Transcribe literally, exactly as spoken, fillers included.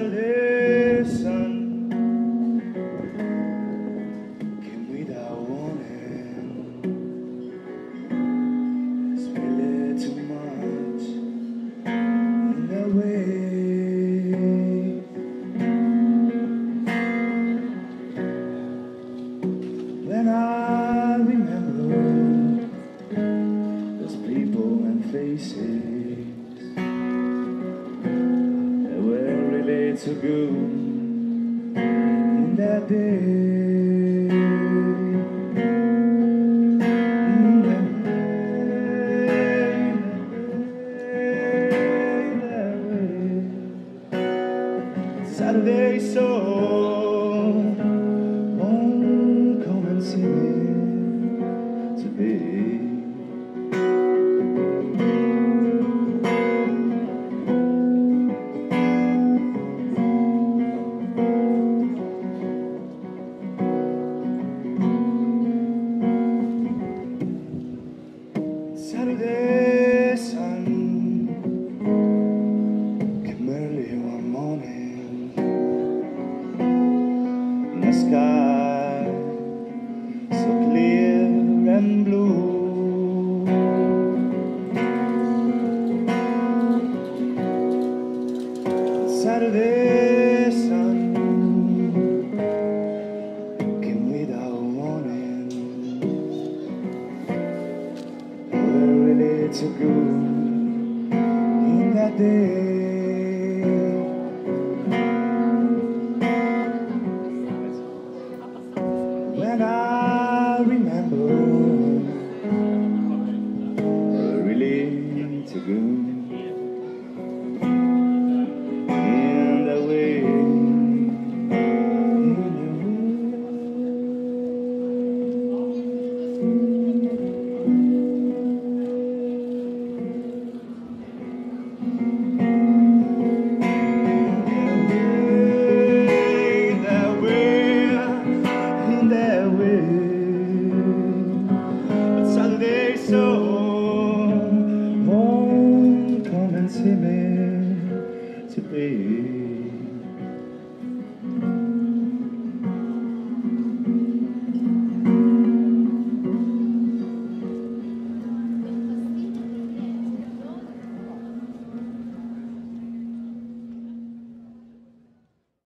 Saturday sun came without warning. It's really too much in that way. When I remember those people and faces that were really too good in that day. In that way, in that way. Saturday soul, won't come and see me today. Saturday sun came early one morning. The sky so clear and blue. Saturday sun came without warning. We're really too good in that day. When I remember, we're really too good in that way. So won't come and see me today.